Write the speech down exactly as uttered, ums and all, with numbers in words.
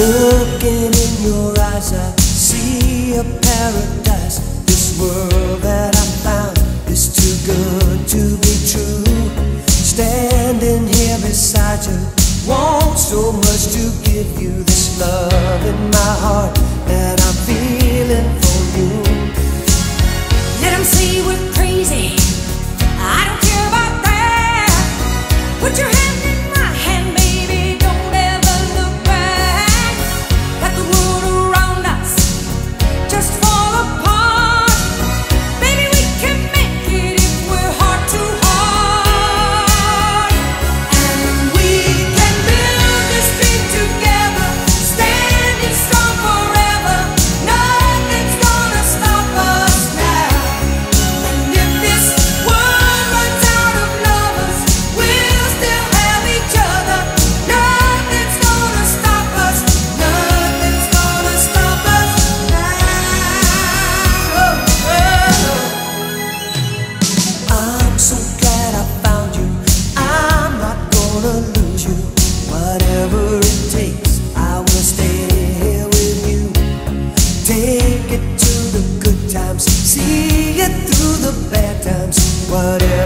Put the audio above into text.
Looking in your eyes, I see a paradise. This world that I found is too good to be true. Standing here beside you, want so much to give you this love in my heart that I'm feeling for you. Let them say we're crazy, I don't care about that. Put your hand in my hand, baby, don't ever look back. Let the world around us just fall apart. Baby, we can make it if we're heart to heart. And we can build this dream together, standing strong forever. Nothing's gonna stop us now. And if this world runs out of lovers, we'll still have each other. Nothing's gonna stop us. Nothing's gonna stop us now. Oh, oh. I'm so glad I found you. I'm not gonna lose you. Whatever it takes, I will stay here with you. Take it to the good times, see it through the bad times. Whatever